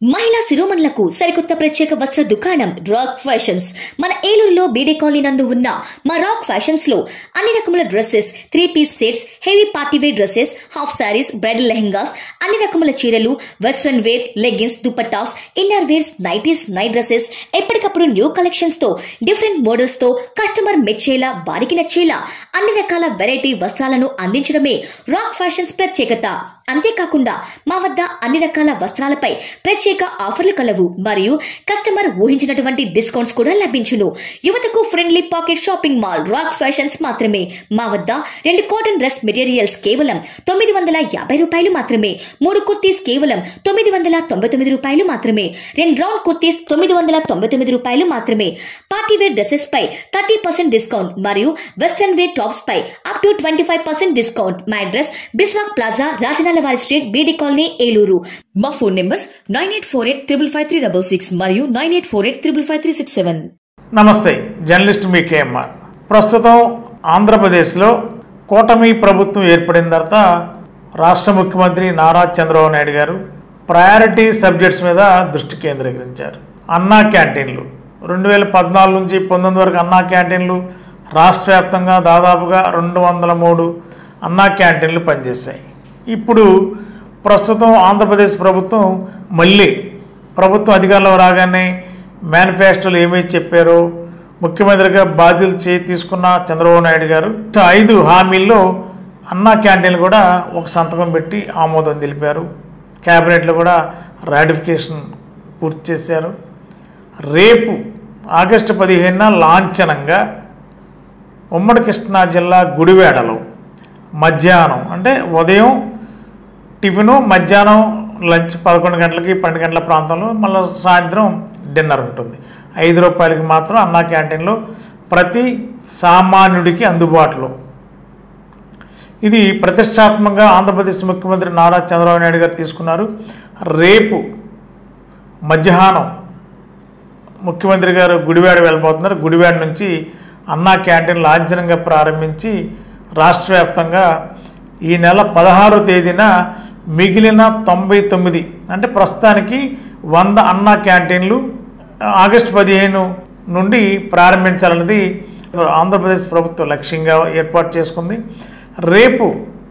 మహిళా శిరోమణులకు సరికొత్త ప్రత్యేక వస్త్ర దుకాణం రాక్ ఫ్యాషన్స్ మన ఏలూరులో బీడీ కాలనీ నందు ఉన్న మా రాక్ ఫ్యాషన్స్ లో అన్ని రకముల dresses, 3-piece sets, heavy party wear dresses, half saris, bridal lehengas, అన్ని రకముల చీరలు, western wear, leggings, dupattas, inner wears, nighties, night dresses, ఎప్పటికప్పుడు న్యూ కలెక్షన్స్ తో డిఫరెంట్ మోడల్స్ తో కస్టమర్ మెచ్చేలా, వారికి నచ్చేలా అన్ని రకాల వెరైటీ వస్త్రాలను అందించడమే రాక్ ఫ్యాషన్స్ ప్రత్యేకత. అంతేకాకుండా మా వద్ద అన్ని రకాల వస్త్రాలపై ప్రత్యేక ఆఫర్లు కలవు మరియు కస్టమర్ ఊహించినటువంటి డిస్కౌంట్స్ కూడా లభించును. యువతకు friendly pocket shopping mall rock fashions మాత్రమే. మా వద్ద 2 కాటన్ డ్రెస్ మెటీరియల్స్ కేవలం 950 రూపాయలు మాత్రమే, 3 కుర్తీస్ కేవలం 999 రూపాయలు మాత్రమే, 2 రౌండ్ కుర్తీస్ 999 రూపాయలు మాత్రమే. పార్టీ వేర్ డ్రెస్సెస్ పై 30% డిస్కౌంట్ మరియు వెస్టర్న్ వేర్ టాప్స్ పై అప్ టు 25% డిస్కౌంట్. మా అడ్రస్ బిస్రాక్ plaza, Rajanalavari street, BD colony, Eluru. మా ఫోన్ నెంబర్స్ 9848555366 మరియు 9848555367. నమస్తే, జర్నలిస్ట్ మీ కేఎంఆర్. ప్రస్తుతం ఆంధ్రప్రదేశ్లో కూటమి ప్రభుత్వం ఏర్పడిన తర్వాత రాష్ట్ర ముఖ్యమంత్రి నారా చంద్రబాబు నాయుడు గారు ప్రయారిటీ సబ్జెక్ట్స్ మీద దృష్టి కేంద్రీకరించారు. అన్నా క్యాంటీన్లు 2014 నుంచి 19 వరకు అన్నా క్యాంటీన్లు రాష్ట్ర వ్యాప్తంగా దాదాపుగా 203 అన్నా క్యాంటీన్లు పనిచేశాయి. ఇప్పుడు ప్రస్తుతం ఆంధ్రప్రదేశ్ ప్రభుత్వం మళ్ళీ ప్రభుత్వం అధికారంలో రాగానే మేనిఫెస్టోలు ఏమైతే చెప్పారో ముఖ్యమంత్రిగా బాధ్యతలు తీసుకున్న చంద్రబాబు నాయుడు గారు 5 హామీల్లో అన్నా క్యాంటీన్లు కూడా ఒక సంతకం పెట్టి ఆమోదం తెలిపారు. క్యాబినెట్లో కూడా రాటిఫికేషన్ పూర్తి చేశారు. రేపు ఆగస్టు 15న లాంఛనంగా ఉమ్మడి కృష్ణా జిల్లా గుడివాడలో మధ్యాహ్నం అంటే ఉదయం టిఫిను, మధ్యాహ్నం లంచ్ 11 గంటలకి 12 గంటల ప్రాంతంలో, మళ్ళీ సాయంత్రం డిన్నర్ ఉంటుంది. 5 రూపాయలకి మాత్రం అన్నా క్యాంటీన్లో ప్రతి సామాన్యుడికి అందుబాటులో. ఇది ప్రతిష్టాత్మకంగా ఆంధ్రప్రదేశ్ ముఖ్యమంత్రి నారా చంద్రబాబు నాయుడు గారు తీసుకున్నారు. రేపు మధ్యాహ్నం ముఖ్యమంత్రి గారు గుడివాడ వెళ్ళబోతున్నారు. గుడివాడ నుంచి అన్నా క్యాంటీన్ లాంఛనంగా ప్రారంభించి రాష్ట్ర వ్యాప్తంగా ఈ నెల 16వ తేదీన మిగిలిన 99 అంటే ప్రస్తుతానికి 100 అన్నా క్యాంటీన్లు ఆగస్టు 15 నుండి ప్రారంభించాలన్నది ఆంధ్రప్రదేశ్ ప్రభుత్వం లక్ష్యంగా ఏర్పాటు చేసుకుంది. రేపు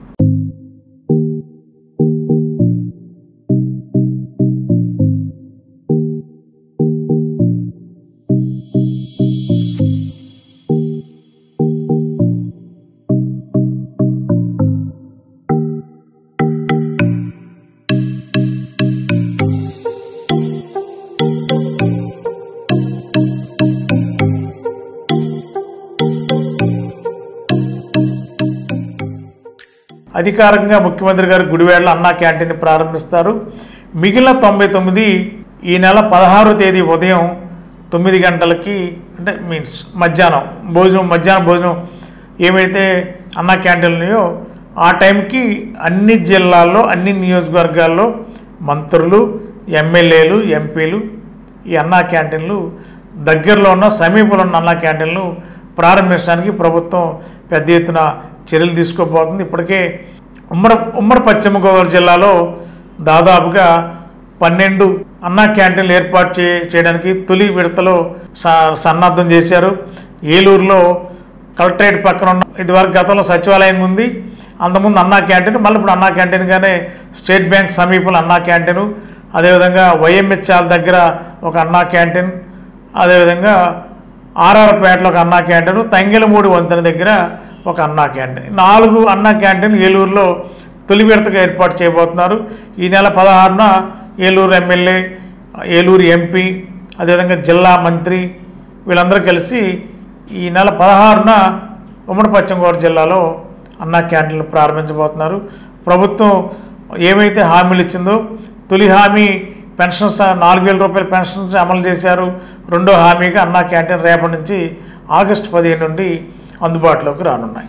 అధికారికంగా ముఖ్యమంత్రి గారు గుడివాడలో అన్నా క్యాంటీన్ ప్రారంభిస్తారు. మిగిలిన 99 ఈ నెల 16వ తేదీ ఉదయం 9 గంటలకి అంటే మీన్స్ మధ్యాహ్నం భోజనం ఏమైతే అన్నా క్యాంటీన్లు ఉన్నాయో ఆ టైంకి అన్ని జిల్లాల్లో, అన్ని నియోజకవర్గాల్లో మంత్రులు, ఎమ్మెల్యేలు, ఎంపీలు ఈ అన్నా క్యాంటీన్లు దగ్గరలో ఉన్న సమీపంలో ఉన్న అన్నా క్యాంటీన్లు ప్రారంభించడానికి ప్రభుత్వం పెద్ద ఎత్తున చర్యలు తీసుకోబోతుంది. ఇప్పటికే ఉమ్మడి పశ్చిమ గోదావరి జిల్లాలో దాదాపుగా 12 అన్నా క్యాంటీన్లు ఏర్పాటు చేయడానికి తొలి విడతలో సన్నద్ధం చేశారు. ఏలూరులో కలెక్టరేట్ పక్కన ఉన్న ఇదివరకు గతంలో సచివాలయం ఉంది, అంతకుముందు అన్నా క్యాంటీన్, మళ్ళీ ఇప్పుడు అన్నా క్యాంటీన్గానే స్టేట్ బ్యాంక్ సమీపంలో అన్నా క్యాంటీను, అదేవిధంగా వైఎంహెచ్ఆర్ దగ్గర ఒక అన్నా క్యాంటీన్, అదేవిధంగా ఆర్ఆర్పేటలో ఒక అన్నా క్యాంటీన్, తంగెలమూడి వంతెన దగ్గర ఒక అన్నా క్యాంటీన్, 4 అన్నా క్యాంటీన్ ఏలూరులో తొలి విడతగా ఏర్పాటు చేయబోతున్నారు. ఈ నెల 16న ఏలూరు ఎమ్మెల్యే, ఏలూరు ఎంపీ, అదేవిధంగా జిల్లా మంత్రి వీళ్ళందరూ కలిసి ఈ నెల 16న ఉమ్మడి పశ్చిమ గోదావరి జిల్లాలో అన్నా క్యాంటీన్లు ప్రారంభించబోతున్నారు. ప్రభుత్వం ఏమైతే హామీలు ఇచ్చిందో తొలి హామీ పెన్షన్స్ 4000 రూపాయల పెన్షన్స్ అమలు చేశారు. రెండో హామీగా అన్నా క్యాంటీన్ రేపటి నుంచి ఆగస్టు 15 నుండి అందుబాటులోకి రానున్నాయి.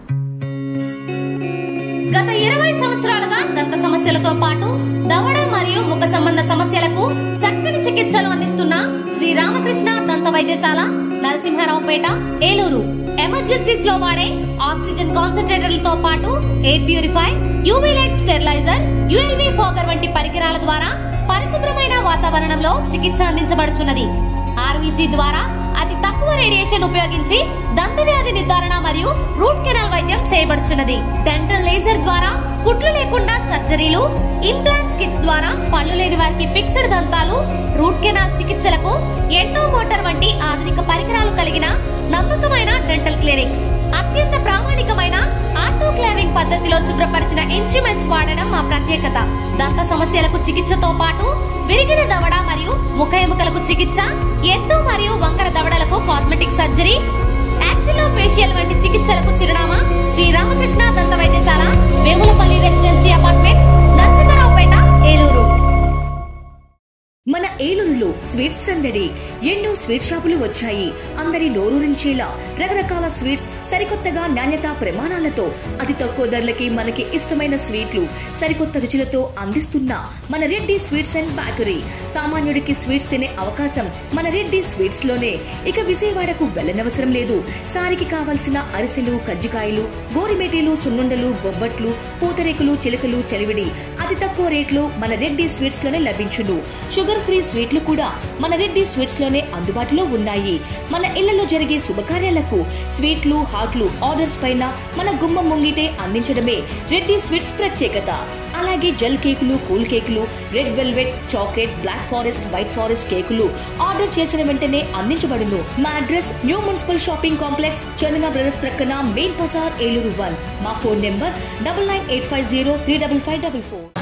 గత 20 సంవత్సరాలుగా దంత సమస్యలతో పాటు దవడ మరియు ముఖ సంబంధ సమస్యలకు చక్కని చికిత్సలు అందిస్తున్న శ్రీ రామకృష్ణ దంత వైద్యశాల, నరసింహారావుపేట, ఏలూరు. ఎమర్జెన్సీస్ లో వాడే ఆక్సిజన్ కాన్సంట్రేటర్లతో పాటు air purify, UV light steriliser, ULV fogger వంటి పరికరాల ద్వారా పరిశుభ్రమైన వాతావరణంలో చికిత్స అందించబడుచున్నది. RVG ద్వారా అతి తక్కువ రేడియేషన్ ఉపయోగించి దంతవ్యాధి నిర్ధారణ మరియు రూట్ కెనాల్ వైద్యం చేయబడుచున్నది. డెంటల్ లేజర్ ద్వారా కుట్లు లేకుండా సర్జరీలు, ఇంప్లాంట్స్ కిట్స్ ద్వారా పళ్ళు లేని వారికి ఫిక్స్డ్ దంతాలు, రూట్ కెనాల్ చికిత్సలకు ఎండో మోటార్ వంటి ఆధునిక పరికరాలు కలిగిన నమ్మకమైన డెంటల్ క్లినిక్. అత్యంత ప్రామాణికమైన ఆటోక్లావింగ్ పద్ధతిలో శుభ్రపరిచిన ఇన్స్ట్రుమెంట్స్ వాడడం మా ప్రత్యేకత. దంత సమస్యలకు చికిత్సతో పాటు విరిగిన దవడ మరియు ముఖ ఎముకలకు చికిత్స, ఎత్తు మరియు వంకర దవడలకు కాస్మెటిక్ సర్జరీ, యాక్సిలోఫేషియల్ వంటి చికిత్సలకు చిరునామా శ్రీ రామకృష్ణ దంత వైద్యశాల, వేములపల్లి రెసిడెన్సీ అపార్ట్మెంట్, నరసింహారావుపేట, ఏలూరు. మన ఏలూరులో స్వీట్స్ సందడి. ఎన్నో స్వీట్ షాపులు వచ్చాయి. అందరి నోరూరించేలా రకరకాల స్వీట్స్ సరికొత్తగా నాణ్యతా ప్రమాణాలతో అతి తక్కువ ధరలకి మనకి ఇష్టమైన స్వీట్లు సరికొత్త రుచులతో అందిస్తున్న మన రెడ్డి స్వీట్స్ అండ్ బేకరీ. సామాన్యుడికి స్వీట్స్ తినే అవకాశం మన రెడ్డి స్వీట్స్ లోనే. ఇక విజయవాడకు వెళ్లనవసరం లేదు. సారికి కావలసిన అరిసెలు, కజ్జికాయలు, గోరిమేటీలు, సున్నుండలు, బొబ్బట్లు, పూతరేకులు, చిలకలు, చలివిడి అతి తక్కువ రేట్లు మన రెడ్డి స్వీట్స్ లోనే లభించును. షుగర్ ఫ్రీ స్వీట్లు కూడా మన రెడ్డి స్వీట్స్ లోనే అందుబాటులో ఉన్నాయి. మన ఇళ్లలో జరిగే శుభకార్యాలకు స్వీట్లు, హాట్లు ఆర్డర్స్ పైన మన గుమ్మం ముంగిటే అందించడమే రెడ్డి స్వీట్స్ ప్రత్యేకత. అలాగే జెల్ కేకులు, కూల్ కేకులు, red velvet, chocolate, black forest, white forest కేకులు ఆర్డర్ చేసిన వెంటనే అందించబడును. మా address new municipal shopping complex, Chandana brothers ప్రక్కన, మెయిన్ బజార్, ఏలూరు 1. మా ఫోన్ నెంబర్ 9985035544.